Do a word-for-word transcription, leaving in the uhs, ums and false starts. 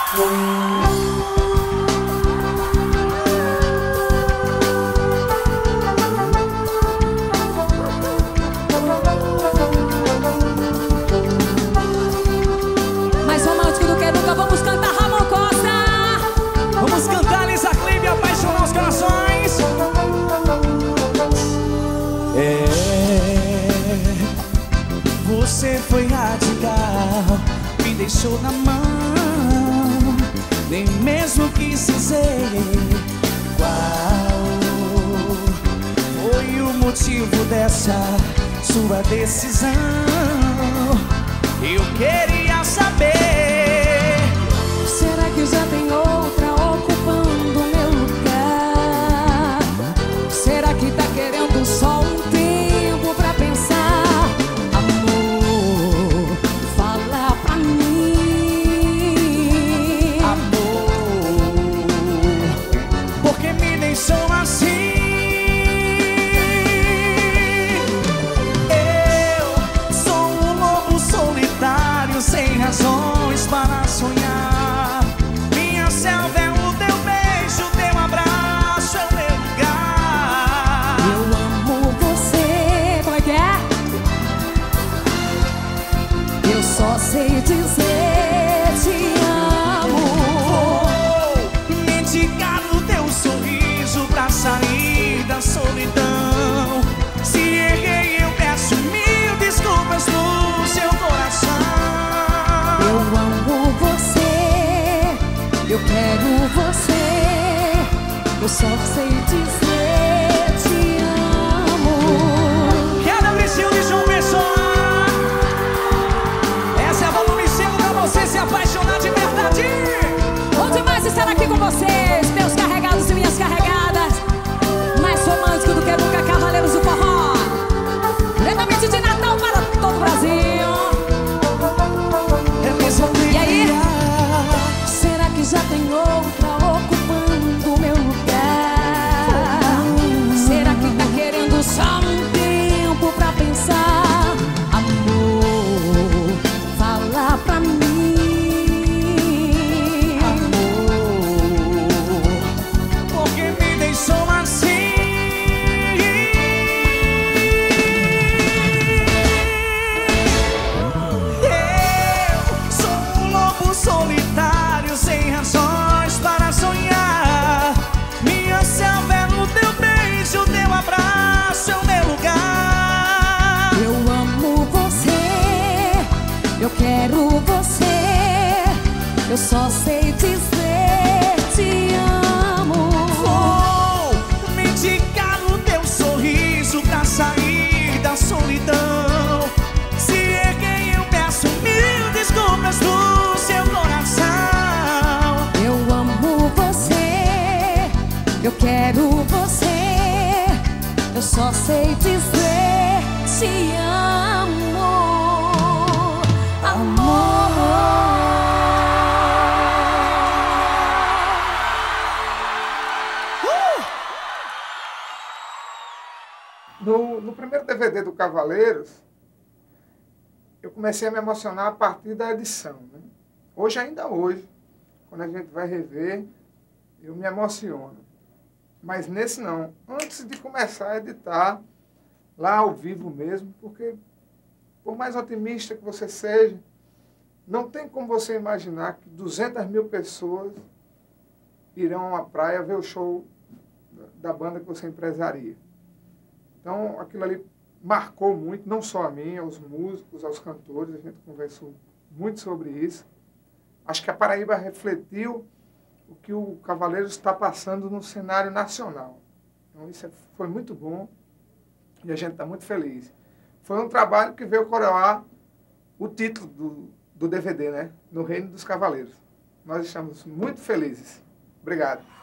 Mais romântico do que nunca, vamos cantar Ramon Costa. Vamos cantar Lisa Clipe, apaixonar os corações. É, você foi radical, me deixou na mão, nem mesmo quis dizer qual foi o motivo dessa sua decisão. Eu queria saber, será que já tem outra ocupando meu lugar? Será que tá querendo só um tempo pra pensar? Amor, fala pra mim. amor, porque me deixou assim? Eu sou um lobo solitário, sem razões para sonhar. Minha selva é o teu beijo, teu abraço é o meu lugar. Eu amo você. Como é que é? Eu só sei dizer te amo. Vou mendigar no teu sorriso pra sair da solidão. Se errei, eu peço mil desculpas no seu coração. Eu amo você, eu quero você, eu só sei dizer te amo. Quero o estilo de João Pessoa. Essa é a volume cinco pra você se apaixonar de verdade. Bom demais estar aqui com vocês, meus carregados e minhas carregadas. Mais romântico do que nunca, Cavaleiros do Forró. Diretamente de Natal para todo o Brasil. É mesmo E aí? Será que já tem outra ocupando meu lugar? Será que tá querendo só um tempo pra pensar? Amor, fala pra mim. amor, porque me deixou assim? Eu sou um lobo solitário, sem razões para sonhar. Minha selva é no teu beijo, teu abraço é o meu lugar. Eu amo você, eu quero você, eu só sei dizer te amo. Vou mendigar no teu sorriso pra sair da solidão. Se erguei, eu peço mil desculpas do seu coração. Eu amo você, eu quero você, eu só sei dizer te amo. Amor. No, no primeiro D V D do Cavaleiros, eu comecei a me emocionar a partir da edição, né? Hoje, ainda hoje, quando a gente vai rever, eu me emociono. Mas nesse não. Antes de começar a editar, lá ao vivo mesmo, porque por mais otimista que você seja, não tem como você imaginar que duzentas mil pessoas irão à praia ver o show da banda que você empresaria. Então, aquilo ali marcou muito, não só a mim, aos músicos, aos cantores, a gente conversou muito sobre isso. Acho que a Paraíba refletiu o que o Cavaleiros está passando no cenário nacional. Então, isso foi muito bom e a gente está muito feliz. Foi um trabalho que veio coroar o título do, do D V D, né? No Reino dos Cavaleiros. Nós estamos muito felizes. Obrigado.